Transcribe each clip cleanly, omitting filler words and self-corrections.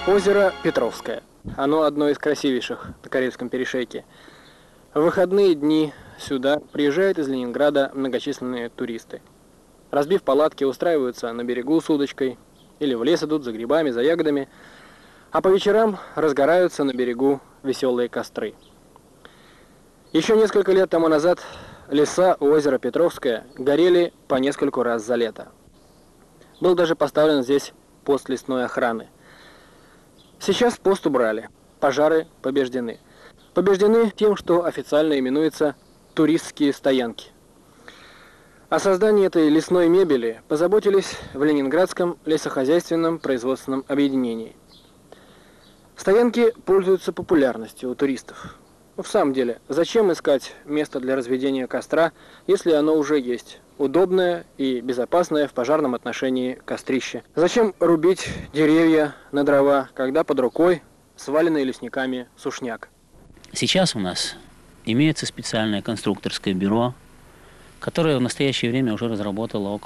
Озеро Петровское. Оно одно из красивейших на Карельском перешейке. В выходные дни сюда приезжают из Ленинграда многочисленные туристы. Разбив палатки, устраиваются на берегу с удочкой или в лес идут за грибами, за ягодами, а по вечерам разгораются на берегу веселые костры. Еще несколько лет тому назад леса у озера Петровское горели по нескольку раз за лето. Был даже поставлен здесь пост лесной охраны. Сейчас пост убрали, пожары побеждены. Побеждены тем, что официально именуется туристские стоянки. О создании этой лесной мебели позаботились в Ленинградском лесохозяйственном производственном объединении. Стоянки пользуются популярностью у туристов. В самом деле, зачем искать место для разведения костра, если оно уже есть? Удобное и безопасное в пожарном отношении кострище. Зачем рубить деревья на дрова, когда под рукой сваленный лесниками сушняк? Сейчас у нас имеется специальное конструкторское бюро, которое в настоящее время уже разработало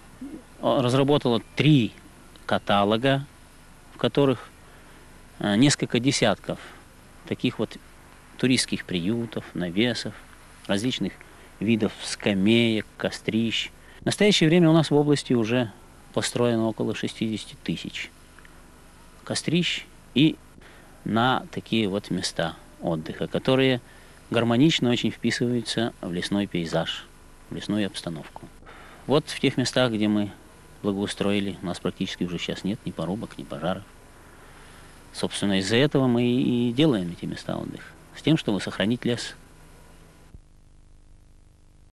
3 каталога, в которых несколько десятков таких вот туристских приютов, навесов, различных видов скамеек, кострищ. В настоящее время у нас в области уже построено около 60 тысяч кострищ и на такие вот места отдыха, которые гармонично очень вписываются в лесной пейзаж, в лесную обстановку. Вот в тех местах, где мы благоустроили, у нас практически уже сейчас нет ни порубок, ни пожаров. Собственно, из-за этого мы и делаем эти места отдыха, с тем, чтобы сохранить лес.